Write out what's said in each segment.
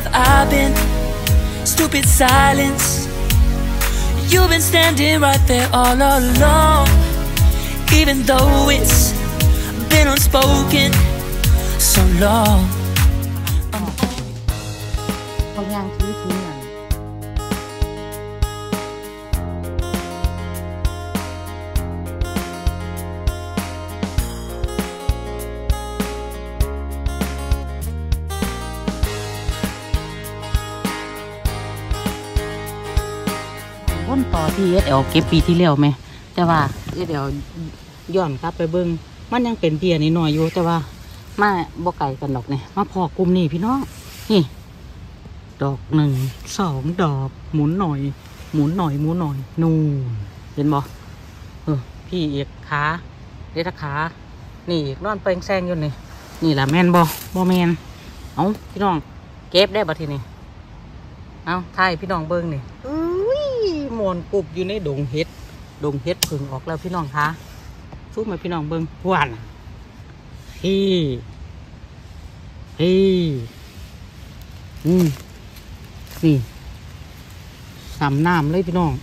I've been stupid silence. You've been standing right there all along, even though it's been unspoken so long. เขาย่างถือถุงอย่างต้นต่อที่SLเก็บปีที่แล้วไหมแต่ว่าSLย้อนกลับไปเบิ่งมันยังเป็นเบี้ยนิดหน่อยอยู่แต่ว่ามาบ่ไกลกันดอกเนี่ยมาพอกลุ่มนี่พี่น้องนี่ดอก1 2 ดอกหมุนหน่อยหมุนหน่อยหมุนหน่อยนู่นเห็นบ่พี่เอกขาเดชขานี่อีกนอนเปล่งแซงอยู่นี่แหละแม่นบ่แม่นเอาพี่น้องเก็บได้บ่ทีนี้เอาถ่ายพี่น้องเบิ่งนี่มวนกรุบอยู่ในดงเห็ดผึ่งออกแล้วพี่น้องคะสู้มาพี่น้องเบิ่งหวานนี่สามน้ำเลยพี่น้อง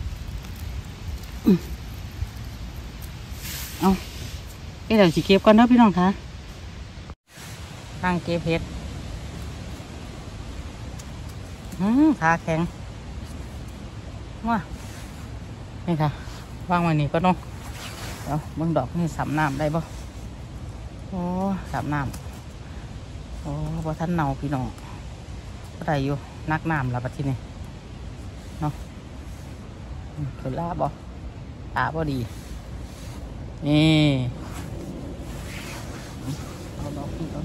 เอาเดี๋ยวสิเก็บก่อนนะพี่น้องคะนั่งเก็บเห็ดขาแข็งว้านี่ค่ะวางไว้นี่ก็น้องเดี๋ยวเบิ่งดอกนี่สามน้ำได้บ่โอ้สามน้ำโอ้พอท่านเนาพี่น้องก็ได้อยู่นักน้ำแล้วบัดทีนี้เนาะคือลาบ่บ่ดีนี่เอาดอกนี่ก่อน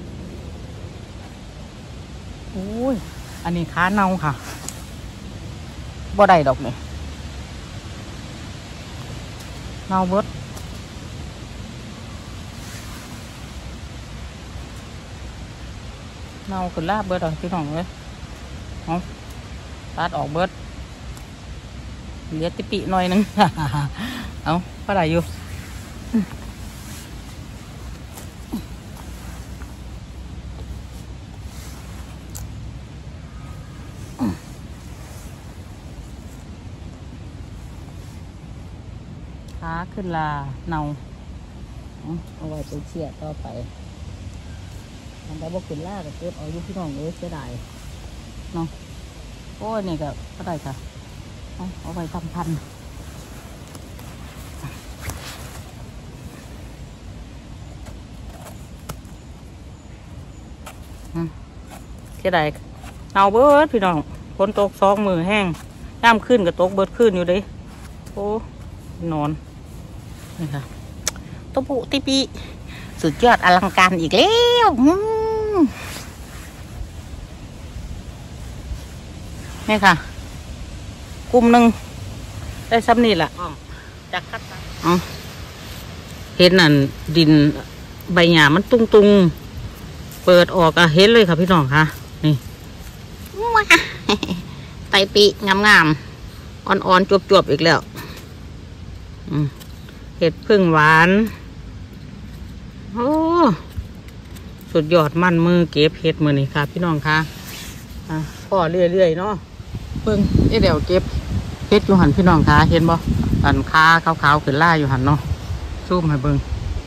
โอ้ยอันนี้ขาเน่าค่ะบ่ได้ดอกนี่เน่าเบิดเน่าขึ้นลาบเบิดพี่น้องเลยเอาตัดออกเบิดเหลือติปิหน่อยนึง เอาก็ได้อยู่ขาขึ้นลาเน่าเอาไว้เป็นเชี่ยต่อไปทำได้บ่ขึ้นลากับเก็บเอาอยู่พี่น้องเสียดายเนาะโอ้ยนี่ก็ได้ค่ะเอาไว้ทำพันเสียดายเน่าเบิดพี่น้องฝนตก2 มือแห้งย่ำขึ้นกับตกเบิดขึ้นอยู่ดิโอ้นอนนี่ค่ะตุ๊ปุติปีสุดยอดอลังการอีกแล้วนี่ค่ะกลุ่มหนึ่งได้ซ้ำนี่แหละจากคัดเห็นนั่นดินใบหญ้ามันตุงเปิดออกเห็นเลยค่ะพี่น้องค่ะนี่ไตปีงามอ่อนจวบอีกแล้วเห็ดพึ่งหวานโอ้สุดยอดมันมือเก็บเห็ดมือนี่ค่ะพี่น้องค่ะพ่อเรื่อยๆเนาะเพิ่งเดี๋ยวเก็บเห็ดอยู่หันพี่น้องค่ะเห็นบ่อันขาขาวๆขึ้นล่าอยู่หันเนาะซูมให้เบิ่ง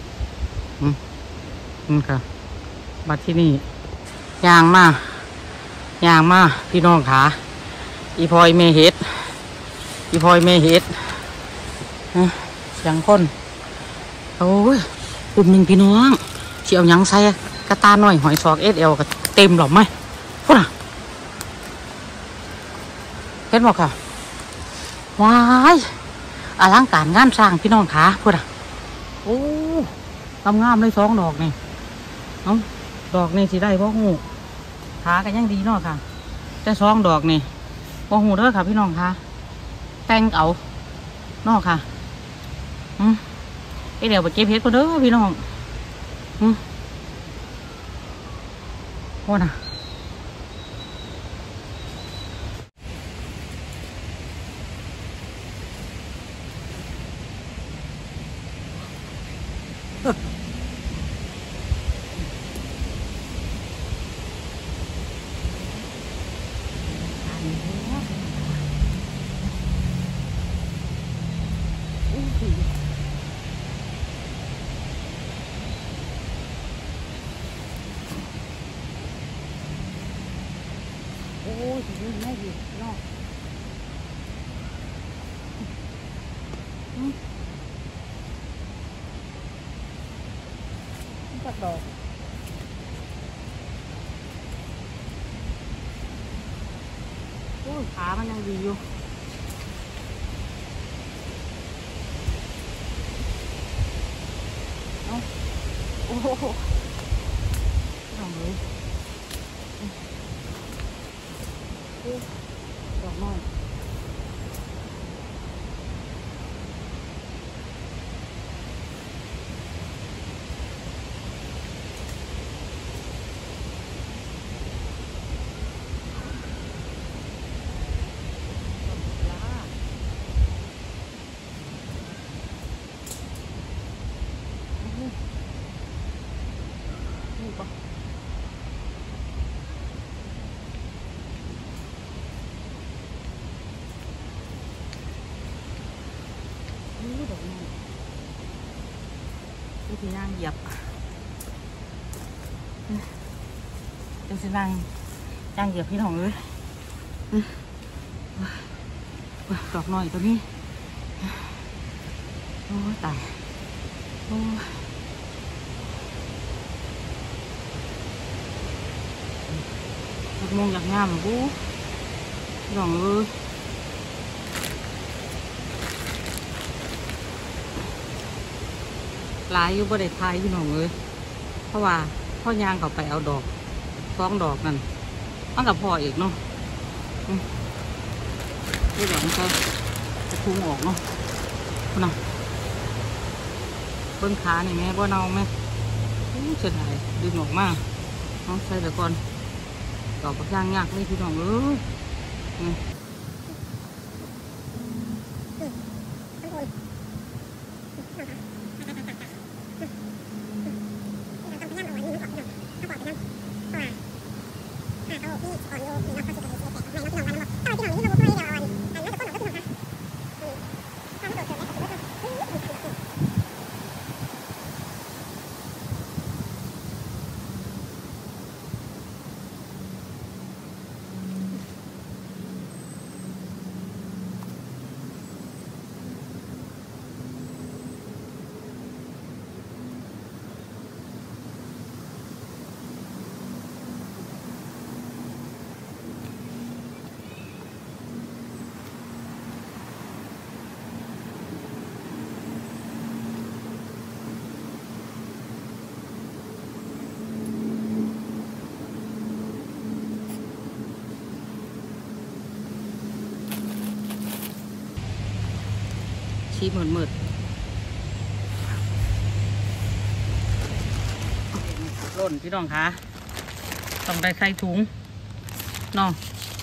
ค่ะมาที่นี่ย่างมาพี่น้องค่ะอีพอยเมเห็ดยังคนโอ้ยกลุ่มหนึ่งพี่น้องเชี่ยวยังใส่กระตาหน่อยหอยซอกSLก็เต็มหรอไหมพูดอ่ะเห็นบอกค่ะว้ายอลังการงานสร้างพี่น้องขาพูดอ่ะโอ้งามเลย2 ดอกนี่ดอกนี่สิได้เพราะหูขากันยังดีเนาะค่ะแต่2 ดอกนี่เพราะหูเด้อค่ะพี่น้องค่ะแต่งเอาเนาะค่ะเดี๋ยวไปเก็บเห็ดก็เด้อพี่น้องโอ้น่ะโอ้ยยืนไม่ดีเนาะจับดอกโอ้ยขามันยังดีอยู่เอ้าโอ้โหลองเลยดอกน้อยนี่ปะดอกน้อยวิธีนั่งเหยียบจังสินั่งจ้างเหยียบพี่น้องเลยดอกน้อยตัวนี้โอ้ตายโอ้อยากมองอยากงามหรอกูน้องเอ้ยหลายอยู่บ่ได้ทายพี่น้องเอ้ยเพราะว่าพ่อยางเขาไปเอาดอก2 ดอกนั่นมันกับพ่ออีกเนาะนี่ดอกมันก็จะพุ่งออกเนาะคุณน่ะเบิ้งขานี่แม่บ่เน่าแม่เสียดายดึงออกมาน้องใส่เดี๋ยวก่อนดอกบักย่างยากเลยพี่น้องเอ้ยชี้มืดๆร่นพี่น้องคะต้องได้ใส่ถุงน้อง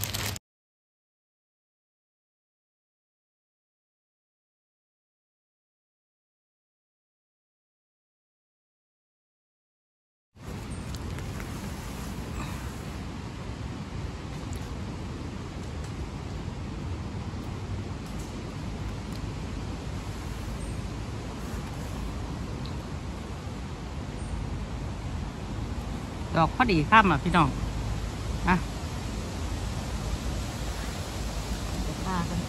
ดอกพอดีข้ามอ่ะพี่น้องนะฆ่ากัน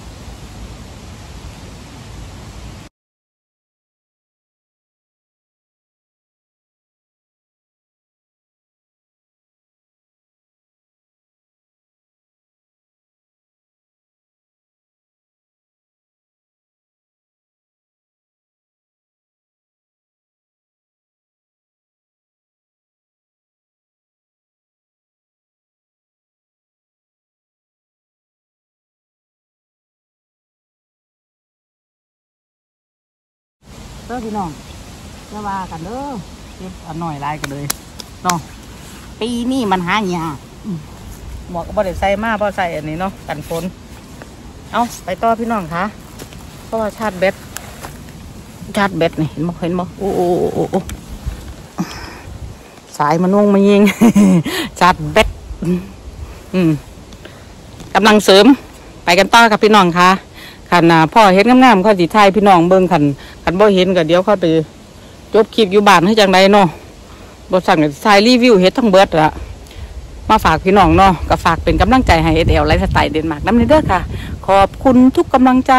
เด้อพี่น้องจะว่ากันเด้อเก็บอันหน่อยลายกันเลยน้องปีนี้มันหายากหมวกก็บ่ได้ใส่มาบ่ใส่อันนี้เนาะกันฝนเอาไปต่อพี่น้องคะเพราะว่าชาร์จแบตนี่เห็นบ่โอ้สายมันวงมายิง ชาร์จแบตกำลังเสริมไปกันต่อกับพี่น้องค่ะขันพ่อเห็นงามๆเขาสิทายพี่น้องเบิ่งขันบ่เห็นก็เดี๋ยวเขาไปจบคลิปอยู่บ้านให้จังไดเนาะบ่สั่งทายรีวิวเฮ็ดทั้งเบิดละมาฝากพี่น้องเนาะก็ฝากเป็นกำลังใจให้SLไลฟ์สไตล์เดนมาร์กนำเด้อค่ะขอบคุณทุกกำลังใจ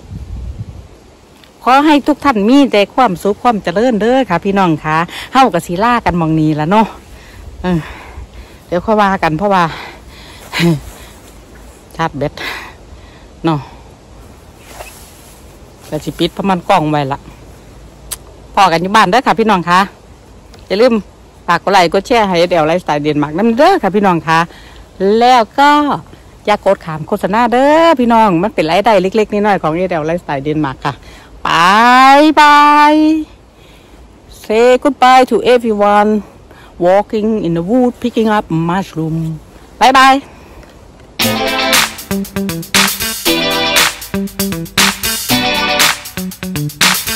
ขอให้ทุกท่านมีแต่ความสุขความเจริญเด้อค่ะพี่น้องค่ะเฮากับศิลากันมองนี้ละเนาะเดี๋ยวค่อยว่ากันเพราะว่าชาร์จแบตเนาะแต่สิปิดเพราะมันกล้องไว้ละพอกันอยู่บ้านเด้อค่ะพี่น้องค่ะอย่าลืมฝากกดไลค์กดแชร์ให้SLไลฟ์สไตล์เดนมาร์กนำเด้อค่ะพี่น้องค่ะแล้วก็อย่ากดขามโฆษณาเด้อพี่น้องมันเป็นรายได้เล็กๆน้อยๆของSLไลฟ์สไตล์เดนมาร์กค่ะBye bye. Say goodbye to everyone walking in the wood picking up mushroom. Bye bye.